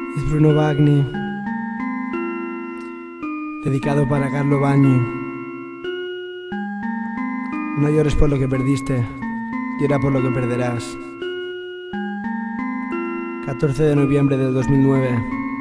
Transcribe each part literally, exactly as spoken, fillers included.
Es Bruno Bagni, dedicado para Carlo Bagni. No llores por lo que perdiste, llora por lo que perderás. catorce de noviembre del dos mil nueve.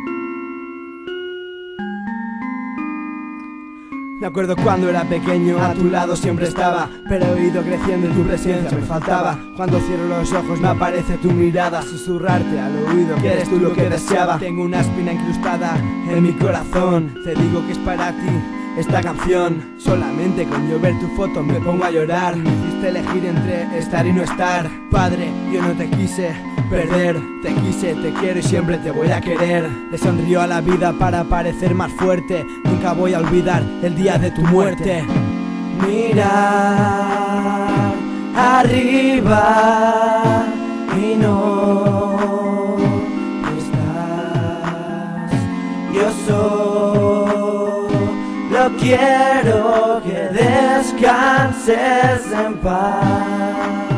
Me acuerdo cuando era pequeño, a tu lado siempre estaba, pero he ido creciendo y tu presencia me faltaba. Cuando cierro los ojos me aparece tu mirada, susurrarte al oído que eres tú lo que deseaba. Tengo una espina incrustada en mi corazón, te digo que es para ti esta canción. Solamente con yo ver tu foto me pongo a llorar. Me hiciste elegir entre estar y no estar. Padre, yo no te quise perder, te quise, te quiero y siempre te voy a querer. Le sonrío a la vida para parecer más fuerte. Nunca voy a olvidar el día de tu muerte. Mirar arriba y no estás. Yo solo quiero que descanses en paz.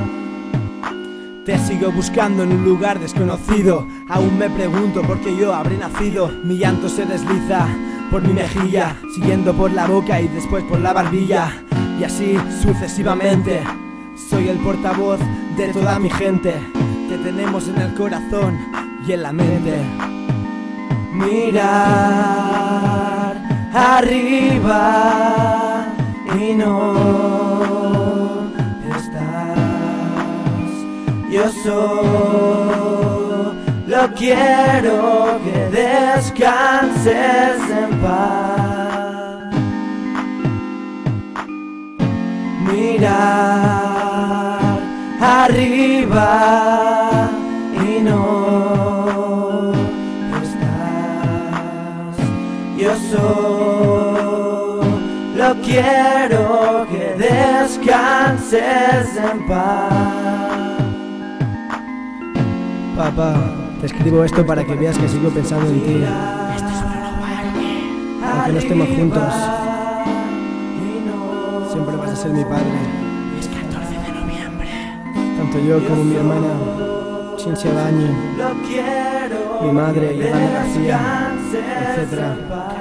Te sigo buscando en un lugar desconocido. Aún me pregunto por qué yo habré nacido. Mi llanto se desliza por mi mejilla, siguiendo por la boca y después por la barbilla, y así sucesivamente. Soy el portavoz de toda mi gente. Te tenemos en el corazón y en la mente. Mirar arriba y no estás. Yo solo quiero que descanses en paz. Mirar arriba y no estás. Yo solo quiero que descanses en paz. Papá, te escribo esto para que veas que sigo pensando en ti. Esto es Bruno Bagni. Aunque no estemos juntos, siempre vas a ser mi padre. Es catorce de noviembre. Tanto yo como mi hermana Cinzia Bagni, mi madre Yolanda García, etcétera